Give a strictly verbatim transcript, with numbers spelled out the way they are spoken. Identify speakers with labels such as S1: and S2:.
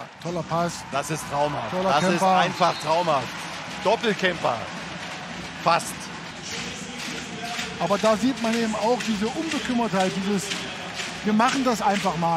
S1: toller Pass.
S2: Das ist traumhaft.
S1: Toller
S2: das
S1: Camper.
S2: ist einfach traumhaft. Doppelcamper. Fast.
S1: Aber da sieht man eben auch diese Unbekümmertheit, dieses, wir machen das einfach mal.